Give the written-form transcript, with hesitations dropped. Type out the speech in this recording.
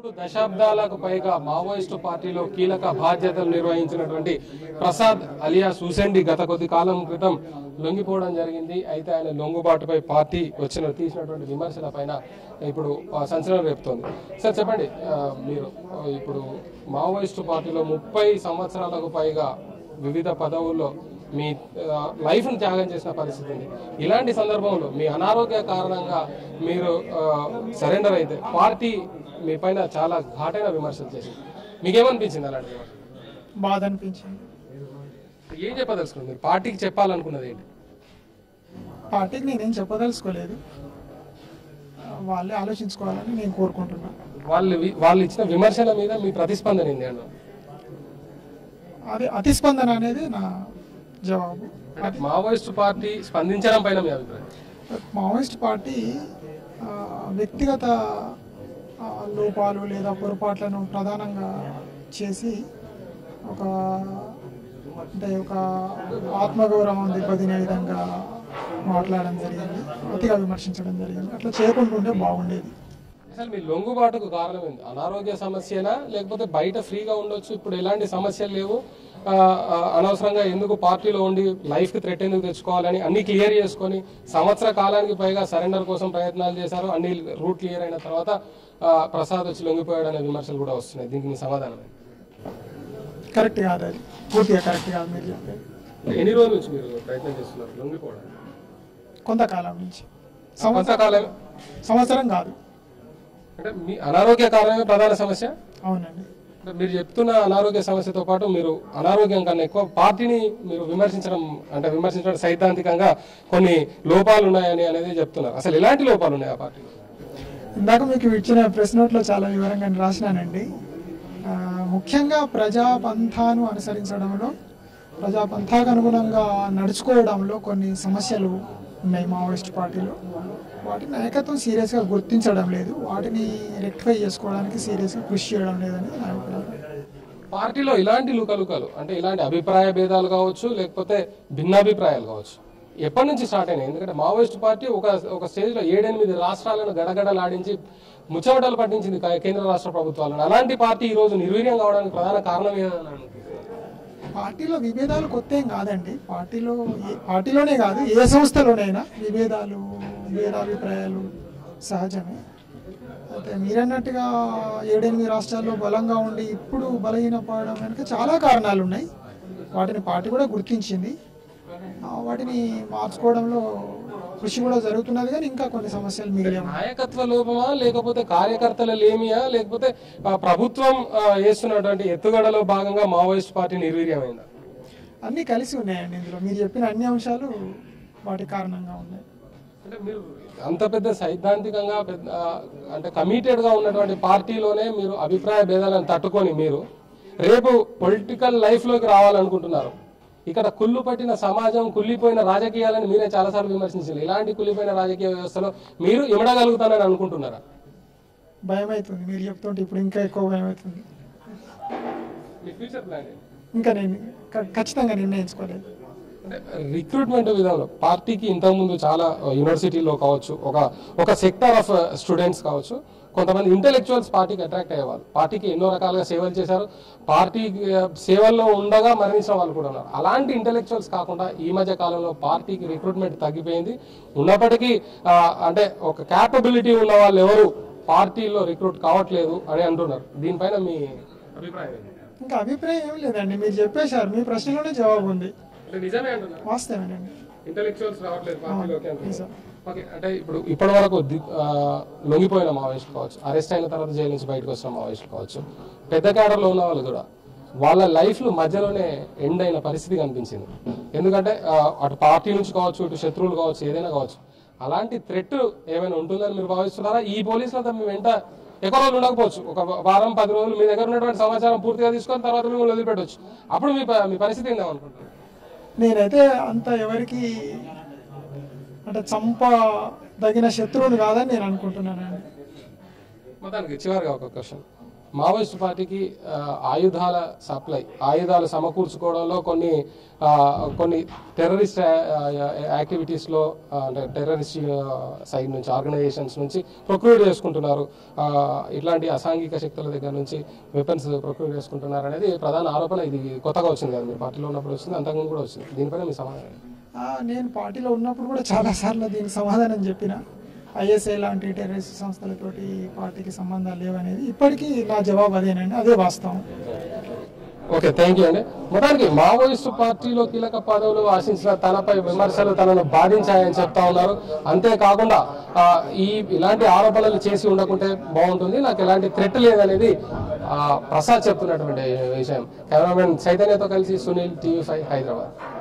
3 దశాబ్దాలకు పైగా మావోయిస్టు పార్టీలో కీలక బాధ్యతలు నిర్వహించినటువంటి ప్రసాద్ అలియా సూసెండి గత కొద్ది కాలం క్రితం లొంగిపోవడం జరిగింది. అయితే ఆయన లొంగుబాటుపై పార్టీ తీసినటువంటి విమర్శల పైన ఇప్పుడు సంచలనం రేపుతోంది. సార్ చెప్పండి, మీరు ఇప్పుడు మావోయిస్టు పార్టీలో 30 సంవత్సరాలకు పైగా వివిధ పదవుల్లో మీ లైఫ్ను త్యాగం చేసిన పరిస్థితి ఉంది. ఇలాంటి సందర్భంలో మీ అనారోగ్య కారణంగా మీరు సరెండర్ అయితే పార్టీ మీ పైన చాలా ఘాటైన విమర్శలు చేసింది. మీకేమనిపించింది? అలాంటి బాధ అనిపించింది. ఏం చెప్పదలుచుకున్నారు? మీరు పార్టీకి చెప్పాలనుకున్నది ఏంటి? పార్టీకి నేనేం చెప్పదలుచుకోలేదు, వాళ్ళే ఆలోచించుకోవాలని నేను కోరుకుంటున్నాను. వాళ్ళు ఇచ్చిన విమర్శల మీద మీ ప్రతిస్పందన ఏంటి అన్న? అదే అతిస్పందన అనేది నా జవాబు. మావోయిస్టు పార్టీ స్పందించడం పైన మీ అభిప్రాయం? మావోయిస్ట్ పార్టీ వ్యక్తిగత లోపాలు లేదా పొరపాట్లను ప్రధానంగా చేసి ఒక ఆత్మగౌరవం దెబ్బతినే విధంగా మాట్లాడడం జరిగింది, అతిగా విమర్శించడం జరిగింది. అట్లా చేయకుండా ఉంటే బాగుండేది. అసలు మీ లొంగుబాటుకు కారణం ఏంటి? అనారోగ్య సమస్యనా, లేకపోతే బయట ఫ్రీగా ఉండొచ్చు, ఇప్పుడు ఎలాంటి సమస్యలు లేవు, అనవసరంగా ఎందుకు పార్టీలో ఉండి లైఫ్కి థ్రెట్ ఎందుకు తెచ్చుకోవాలని అన్ని క్లియర్ చేసుకొని సంవత్సర కాలానికి పైగా సరెండర్ కోసం ప్రయత్నాలు చేశారు. అన్ని రూట్ క్లియర్ అయిన తర్వాత ప్రసాద్ వచ్చి లొంగిపోయాడనే విమర్శలు కూడా వస్తున్నాయి. దీనికి మీ సమాధానం? కరెక్ట్ కాదు, అది పూర్తిగా కరెక్ట్ కాదు మీరు చెప్పేది. ఎన్ని రోజుల నుంచి మీరు ప్రయత్నం చేస్తున్నారు లొంగిపోవడానికి? కొంతకాలం నుంచి. సంవత్సరం కాదు. అంటే మీ అనారోగ్య కారణమే ప్రధాన సమస్య? అవునండి. మీరు చెప్తున్న అనారోగ్య సమస్యతో పాటు మీరు అనారోగ్యం కన్నా ఎక్కువ పార్టీని మీరు విమర్శించడం సైద్ధాంతికంగా కొన్ని లోపాలు ఉన్నాయని అనేది చెప్తున్నారు. అసలు ఎలాంటి లోపాలు ఉన్నాయి ఆ పార్టీలో? ఇందాక మీకు ఇచ్చిన ప్రెస్ నోట్లో చాలా వివరంగా రాసినానండి. ముఖ్యంగా ప్రజాపంథాను అనుసరించడంలో, ప్రజాపంథాకు అనుగుణంగా నడుచుకోవడంలో కొన్ని సమస్యలు ఉన్నాయి మావోయిస్ట్ పార్టీలో. వాటి నాయకత్వం సీరియస్గా గుర్తించడం లేదు, వాటిని రెక్టిఫై చేసుకోవడానికి సీరియస్గా కృషి చేయడం లేదని నా అభిప్రాయం. పార్టీలో ఇలాంటి లుకలుకలు అంటే ఇలాంటి అభిప్రాయ భేదాలు కావచ్చు, లేకపోతే భిన్నాభిప్రాయాలు కావచ్చు, ఎప్పటి నుంచి స్టార్ట్ అయినాయి? ఎందుకంటే మావోయిస్ట్ పార్టీ ఒక స్టేజ్లో 7-8 రాష్ట్రాలను గడగడలాడించి ముచ్చమటలు పట్టించింది కేంద్ర రాష్ట్ర ప్రభుత్వాలను. అలాంటి పార్టీ ఈ రోజు నిర్వీర్యం కావడానికి ప్రధాన కారణం ఏదని? పార్టీలో విభేదాలు కొత్త ఏం కాదండి. పార్టీలోనే కాదు, ఏ సంస్థలోనైనా భేదాభిప్రాయాలు సహజమే. అయితే మీరన్నట్టుగా 7-8 రాష్ట్రాల్లో బలంగా ఉండి ఇప్పుడు బలహీనపడడం వెనుక చాలా కారణాలు ఉన్నాయి. వాటిని పార్టీ కూడా గుర్తించింది, వాటిని మార్చుకోవడంలో కృషి కూడా జరుగుతున్నది. కానీ ఇంకా కొన్ని సమస్యలు మిగిలి. నాయకత్వ లోపమా, లేకపోతే కార్యకర్తల లేమియా, లేకపోతే ప్రభుత్వం వేస్తున్నటువంటి ఎత్తుగడలో భాగంగా మావోయిస్ట్ పార్టీ నిర్వీర్యమైందా? అన్ని కలిసి ఉన్నాయండి ఇందులో. మీరు చెప్పిన అన్ని అంశాలు వాటి కారణంగా ఉన్నాయి. అంటే మీరు అంత పెద్ద సైద్ధాంతికంగా అంటే కమిటెడ్ గా ఉన్నటువంటి పార్టీలోనే మీరు అభిప్రాయ భేదాలను తట్టుకొని మీరు రేపు పొలిటికల్ లైఫ్ లోకి రావాలనుకుంటున్నారు. ఇక్కడ కుళ్ళు పట్టిన సమాజం, కుళ్ళిపోయిన రాజకీయాలని మీరే చాలాసార్లు విమర్శించారు. ఇలాంటి కుళ్ళిపోయిన రాజకీయ వ్యవస్థలో మీరు ఇమడగలుగుతానని అనుకుంటున్నారా? భయం అవుతుంది మీరు చెప్తుంటే, ఇప్పుడు ఇంకా ఎక్కువ భయం అవుతుంది. మీ ఫ్యూచర్ ప్లాన్ ఇంకా నేను ఖచ్చితంగా నిర్ణయించుకోలేదు. అంటే రిక్రూట్మెంట్ విధానంలో పార్టీకి ఇంతకుముందు చాలా యూనివర్సిటీలో కావచ్చు, ఒక సెక్టర్ ఆఫ్ స్టూడెంట్స్ కావచ్చు, కొంతమంది ఇంటెలెక్చువల్స్ పార్టీకి అట్రాక్ట్ అయ్యేవాళ్ళు. పార్టీకి ఎన్నో రకాలుగా సేవలు చేశారు, పార్టీ సేవల్లో ఉండగా మరణించిన వాళ్ళు కూడా ఉన్నారు. అలాంటి ఇంటెలెక్చువల్స్ కాకుండా ఈ మధ్య కాలంలో పార్టీకి రిక్రూట్మెంట్ తగ్గిపోయింది. ఉన్నప్పటికీ అంటే ఒక క్యాపబిలిటీ ఉన్న వాళ్ళు ఎవరు పార్టీలో రిక్రూట్ కావట్లేదు అని అంటున్నారు. దీనిపైన మీ అభిప్రాయం? ఇంకా అభిప్రాయం ఏం లేదండి, మీరు చెప్పేశారు. మీ ప్రశ్నలోనే జవాబు ఉంది. నిజమే అంటున్నారు, వాస్తవేనండి. ఇంటెలెక్చువల్స్ రావట్లేదు పార్టీలోకి. ఓకే, అంటే ఇప్పటి వరకు లొంగిపోయిన మావోయిస్ట్ కావచ్చు, అరెస్ట్ అయిన తర్వాత జైలు నుంచి బయటకు వచ్చిన మావోయిస్ట్ కావచ్చు, పెద్ద క్యాడర్లో ఉన్న వాళ్ళు కూడా వాళ్ళ లైఫ్లు మధ్యలోనే ఎండ్ అయిన పరిస్థితి కనిపించింది. ఎందుకంటే అటు పార్టీ నుంచి కావచ్చు, ఇటు శత్రువులు కావచ్చు, ఏదైనా కావచ్చు, అలాంటి థ్రెట్ ఏమైనా ఉంటుందని మీరు భావిస్తున్నారా? ఈ పోలీసులతో మీ వెంట ఎక్కువ రోజులు ఉండకపోవచ్చు, ఒక వారం 10 రోజులు మీ దగ్గర ఉన్నటువంటి సమాచారం పూర్తిగా తీసుకొని తర్వాత మిమ్మల్ని వదిలిపెట్టవచ్చు. అప్పుడు మీ పరిస్థితి ఏందేమనుకుంటారు? నేనైతే అంత ఎవరికి అంటే చంపదగిన శత్రువులు కాదని నేను అనుకుంటున్నానండి. మొత్తానికి చివరిగా ఒక క్వశ్చన్, మావోయిస్టు పార్టీకి ఆయుధాల సప్లై, ఆయుధాలు సమకూర్చుకోవడంలో కొన్ని టెర్రరిస్ట్ యాక్టివిటీస్లో అంటే టెర్రరిస్ట్ సైడ్ నుంచి ఆర్గనైజేషన్స్ నుంచి ప్రొక్యూర్ చేసుకుంటున్నారు, ఇట్లాంటి అసాంఘిక శక్తుల దగ్గర నుంచి వెపన్స్ ప్రొక్యూర్ చేసుకుంటున్నారు అనేది ప్రధాన ఆరోపణ. ఇది కొత్తగా వచ్చింది కదా, మీ పార్టీలో ఉన్నప్పుడు వచ్చింది, అంతకుముందు కూడా వచ్చింది. దీనిపైన మీ సమాధానం? నేను పార్టీలో ఉన్నప్పుడు కూడా చాలాసార్లు దీనికి సమాధానం చెప్పిన. ఐఎస్ఐ లాంటి టెర్రరిస్ట్ సంస్థలతోటి పార్టీకి సంబంధాలు లేవనేది ఇప్పటికీ నా జవాబు అదేనండి, అదే వాస్తవం. ఓకే, థ్యాంక్ యూ అండి. మొత్తానికి మావోయిస్టు పార్టీలో కీలక పదవులు ఆశించిన తనపై విమర్శలు తనను బాధించాయని చెప్తా ఉన్నారు. అంతేకాకుండా ఇలాంటి ఆరోపణలు చేసి ఉండకుంటే బాగుంటుంది, నాకు ఎలాంటి థ్రెట్ లేదనేది ప్రసాద్ చెప్తున్నటువంటి విషయం. కెమెరామెన్ చైతన్యతో కలిసి సునీల్, TV5 హైదరాబాద్.